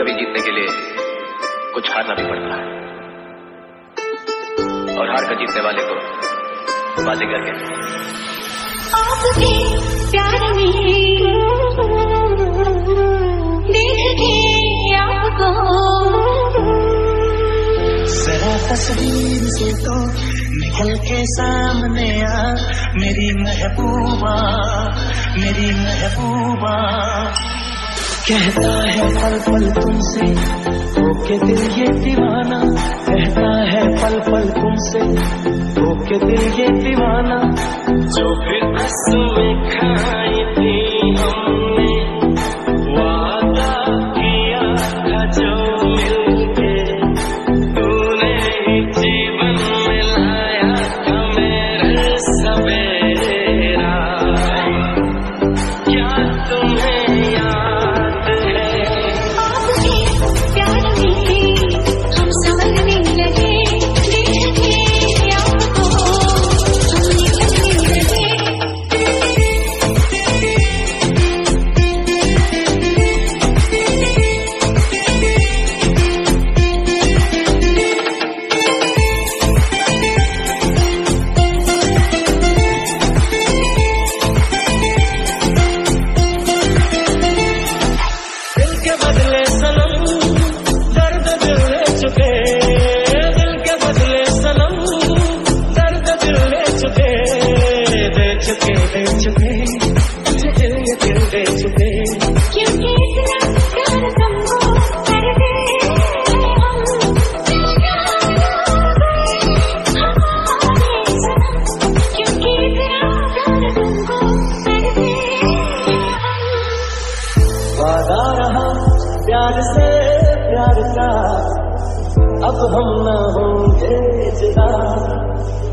कभी जीतने के लिए कुछ हारना भी पड़ता है, और हार कर जीतने वाले को बाजीगर कहते हैं। आपके प्यार में देख के आपको जरा तस्वीर से तो निकल के सामने आ, मेरी महबूबा, मेरी महबूबा। कहता है पल पल तुमसे होके दिल ये दीवाना, कहता है पल पल तुमसे होके दिल ये दीवाना। जो फिर कसमें खाई थी हमने, वादा किया था जो मिलके, तूने ही जीवन में लाया था मेरे सवेरा। क्या तुम्हें याद है आपके प्यार में हम संभलने लगे, देख के आपको हम निकलने लगे। दिल के बदले सनम दर्द दिल ले चुके, दिल के बदले सनम दर्द दिल ले चुके, दे चुके दे चुके तुझे दिल ये दिल दे चुके। क्योंकि इतना प्यार तुमको करते हम, हमारे सनम। क्योंकि इतना प्यार तुमको करते हम। वादा रहा प्यार से प्यार का, अब हम न होंगे जुदा।